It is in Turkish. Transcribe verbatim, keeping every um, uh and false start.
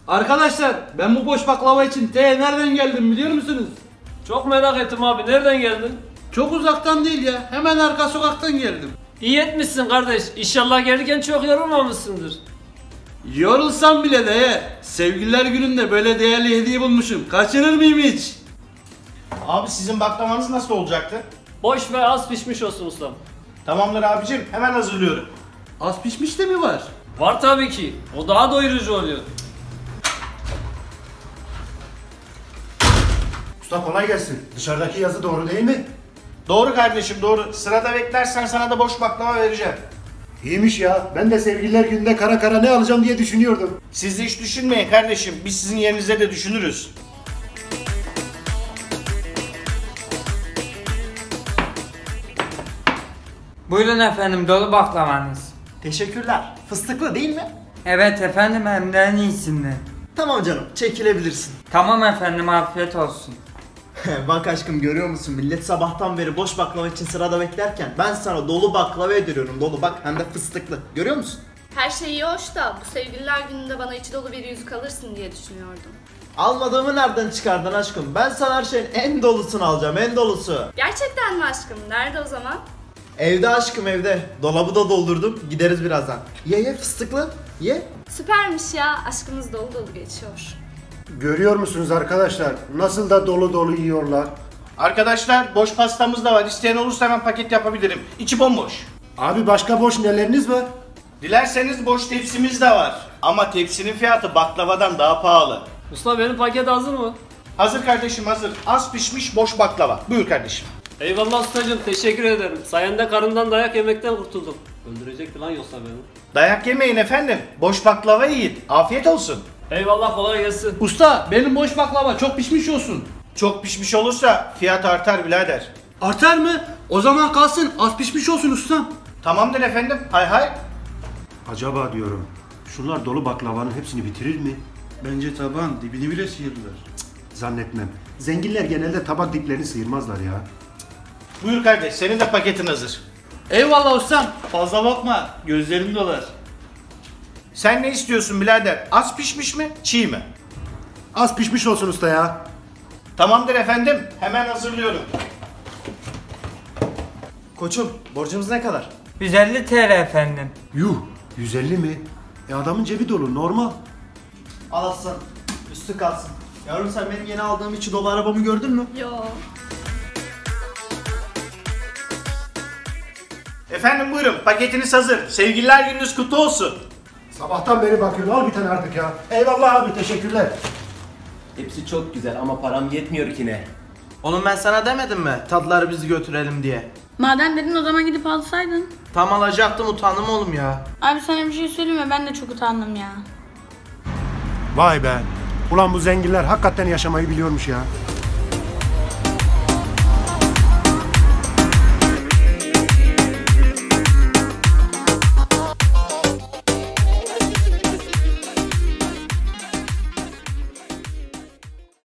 Arkadaşlar ben bu boş baklava için T nereden geldim biliyor musunuz? Çok merak ettim abi, nereden geldin? Çok uzaktan değil ya, hemen arka sokaktan geldim. İyi etmişsin kardeş, İnşallah gelirken çok yorulmamışsındır. Yorulsam bile de he, sevgililer gününde böyle değerli hediye bulmuşum. Kaçırır mıyım hiç? Abi sizin baklavanız nasıl olacaktı? Boş ve az pişmiş olsun ustam. Tamamdır abicim, hemen hazırlıyorum. Az pişmiş de mi var? Var tabii ki, o daha doyurucu oluyor. Usta kolay gelsin. Dışarıdaki yazı doğru değil mi? Doğru kardeşim doğru. Sırada beklersen sana da boş baklava vereceğim. İyiymiş ya. Ben de sevgililer gününde kara kara ne alacağım diye düşünüyordum. Siz de hiç düşünmeyin kardeşim. Biz sizin yerinize de düşünürüz. Buyurun efendim, dolu baklavanız. Teşekkürler. Fıstıklı değil mi? Evet efendim, hem de en iyisinden. Tamam canım, çekilebilirsin. Tamam efendim, afiyet olsun. Bak aşkım, görüyor musun? Millet sabahtan beri boş baklava için sırada beklerken ben sana dolu baklava yediriyorum. Dolu bak, hem de fıstıklı. Görüyor musun? Her şey iyi hoş da bu sevgililer gününde bana içi dolu bir yüzük alırsın diye düşünüyordum. Almadığımı nereden çıkardın aşkım? Ben sana her şeyin en dolusunu alacağım, en dolusu. Gerçekten mi aşkım? Nerede o zaman? Evde aşkım, evde. Dolabı da doldurdum. Gideriz birazdan. Ye ye fıstıklı. Ye. Süpermiş ya. Aşkımız dolu dolu geçiyor. Görüyor musunuz arkadaşlar? Nasıl da dolu dolu yiyorlar. Arkadaşlar boş pastamız da var. İsteyen olursa hemen paket yapabilirim. İçi bomboş. Abi başka boş neleriniz var? Dilerseniz boş tepsimiz de var. Ama tepsinin fiyatı baklavadan daha pahalı. Usta, benim paket hazır mı? Hazır kardeşim hazır. Az pişmiş boş baklava. Buyur kardeşim. Eyvallah ustacığım, teşekkür ederim. Sayende karından dayak yemekten kurtuldum. Öldürecekti lan yoksa beni. Dayak yemeyin efendim. Boş baklava yiyin. Afiyet olsun. Eyvallah, kolay gelsin. Usta benim boş baklava çok pişmiş olsun. Çok pişmiş olursa fiyat artar birader. Artar mı? O zaman kalsın az pişmiş olsun ustam. Tamamdır efendim. Hay hay. Acaba diyorum. Şunlar dolu baklavanın hepsini bitirir mi? Bence taban dibini bile sıyırdılar. Zannetmem. Zenginler genelde tabak diplerini sıyırmazlar ya. Buyur kardeş, senin de paketin hazır. Eyvallah ustam. Fazla bakma gözlerim dolar. Sen ne istiyorsun birader? Az pişmiş mi, çiğ mi? Az pişmiş olsun usta ya. Tamamdır efendim, hemen hazırlıyorum. Koçum, borcumuz ne kadar? yüz elli T L efendim. Yuh, yüz elli mi? E adamın cebi dolu, normal. Al aslan. Üstü kalsın. Yavrum, sen benim yeni aldığım içi dolu arabamı gördün mü? Yo. Efendim buyurun, paketiniz hazır. Sevgililer gününüz kutlu olsun. Sabahtan beri bakıyorum, al bir tane artık ya. Eyvallah abi, teşekkürler. Hepsi çok güzel ama param yetmiyor ki ne? Oğlum ben sana demedim mi? Tatlıları bizi götürelim diye. Madem dedin o zaman gidip alsaydın. Tam alacaktım, utandım oğlum ya. Abi sana bir şey söyleyeyim mi? Ben de çok utandım ya. Vay be. Ulan bu zenginler hakikaten yaşamayı biliyormuş ya.